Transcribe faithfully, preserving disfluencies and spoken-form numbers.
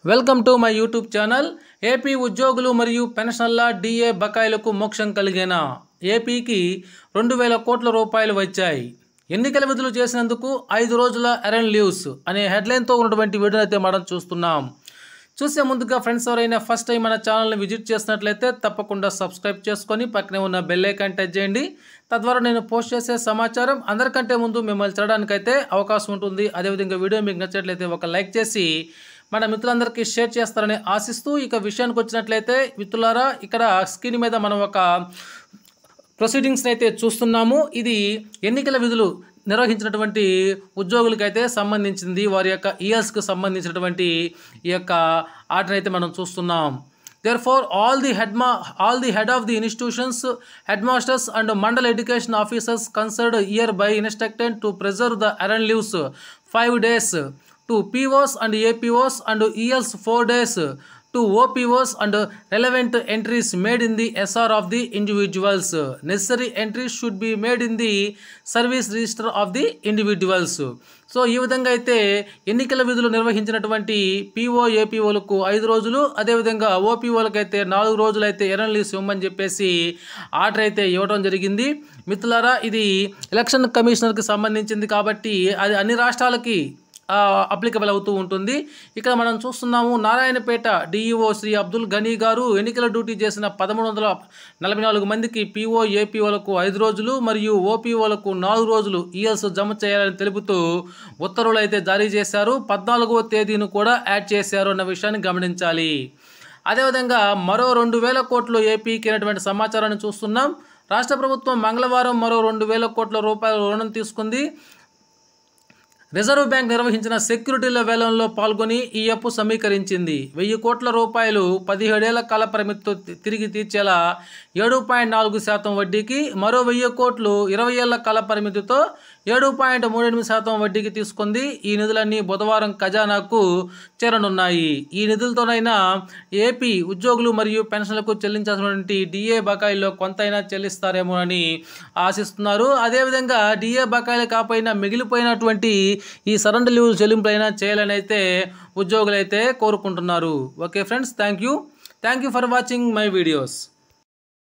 Welcome to my YouTube channel. AP ఉద్యోగులు మరియు పెన్షనర్ల DA బకాయిలకు మోక్షం కలిగేనా? ఏపీకి రెండు వేల కోట్ల రూపాయలు వచ్చాయి. ఎన్నికల విధులు చేసినందుకు ఐదు రోజుల ఎరన్ లీవ్స్ అనే హెడ్లైన్తో ఉన్నటువంటి వీడియో అయితే మనం చూస్తున్నాం. చూసే ముందుగా ఫ్రెండ్స్ ఎవరైనా ఫస్ట్ టైం మన ఛానల్ని విజిట్ చేసినట్లయితే తప్పకుండా సబ్స్క్రైబ్ చేసుకొని పక్కనే ఉన్న బెల్ ఐకాన్ టచ్ చేయండి. తద్వారా నేను పోస్ట్ చేసే సమాచారం అందరికంటే ముందు మిమ్మల్ని చూడడానికైతే అవకాశం ఉంటుంది. అదేవిధంగా వీడియో మీకు నచ్చినట్లయితే ఒక లైక్ చేసి మన మిత్రులందరికీ షేర్ చేస్తారని ఆశిస్తూ ఇక విషయానికి వచ్చినట్లయితే మిత్రులారా, ఇక్కడ స్క్రీన్ మీద మనం ఒక ప్రొసీడింగ్స్ని అయితే చూస్తున్నాము. ఇది ఎన్నికల విధులు నిర్వహించినటువంటి ఉద్యోగులకైతే సంబంధించింది. వారి యొక్క ఇయర్స్కి సంబంధించినటువంటి ఈ యొక్క ఆర్డర్ అయితే మనం చూస్తున్నాం. Therefore, all the head all the head of the institutions, headmasters and mandal education officers concerned hereby instructed to preserve the earned leaves five days to P Os and A P Os and E Ls four days to O P Os and relevant entries made in the S R of the individuals. Necessary entries should be made in the service register of the individuals. So ఈ విధంగా అయితే ఎన్నికల విధులు నిర్వహించినటువంటి PO ఏపీఓలకు ఐదు రోజులు, అదేవిధంగా ఓపీఓలకు అయితే నాలుగు రోజులు అయితే ఎరన్ లీవ్స్ ఇవ్వమని చెప్పేసి ఆర్డర్ అయితే ఇవ్వడం జరిగింది. మిత్రులారా, ఇది ఎలక్షన్ కమిషనర్కి సంబంధించింది కాబట్టి అది అన్ని రాష్ట్రాలకి అప్లికబుల్ అవుతూ ఉంటుంది. ఇక్కడ మనం చూస్తున్నాము, నారాయణపేట డిఈఓ శ్రీ అబ్దుల్ గనీ గారు ఎన్నికల డ్యూటీ చేసిన పదమూడు వందల నలభై నాలుగు మందికి పీఓ ఏపీఓలకు ఐదు రోజులు మరియు ఓపీఓలకు నాలుగు రోజులు ఈఎల్స్ జమ చేయాలని తెలుపుతూ ఉత్తర్వులు అయితే జారీ చేశారు. పద్నాలుగవ తేదీను కూడా యాడ్ చేశారు అన్న విషయాన్ని గమనించాలి. అదేవిధంగా మరో రెండు వేల కోట్లు ఏపీకి అయినటువంటి సమాచారాన్ని చూస్తున్నాం. రాష్ట్ర ప్రభుత్వం మంగళవారం మరో రెండు వేల కోట్ల రూపాయల రుణం తీసుకుంది. రిజర్వ్ బ్యాంక్ నిర్వహించిన సెక్యూరిటీల వేలంలో పాల్గొని ఈ అప్పు సమీకరించింది. వెయ్యి కోట్ల రూపాయలు పదిహేడేళ్ల కాల పరిమితితో తిరిగి తీర్చేలా ఏడు పాయింట్ నాలుగు శాతం వడ్డీకి, మరో వెయ్యి కోట్లు ఇరవై ఏళ్ల కాల పరిమితితో ఏడు పాయింట్ మూడు ఎనిమిది శాతం వడ్డీకి తీసుకుంది. ఈ నిధులన్నీ బుధవారం ఖజానాకు చేరనున్నాయి. ఈ నిధులతోనైనా ఏపీ ఉద్యోగులు మరియు పెన్షన్లకు చెల్లించాల్సినటువంటి డిఏ బకాయిల్లో కొంతైనా చెల్లిస్తారేమోనని ఆశిస్తున్నారు. అదేవిధంగా డిఏ బకాయిలు కాకపోయినా మిగిలిపోయినటువంటి ఈ సరెండర్ లీవ్ చెల్లింపులైనా చేయాలని అయితే ఉద్యోగులు అయితే కోరుకుంటున్నారు. Okay friends, thank you thank you for watching my videos.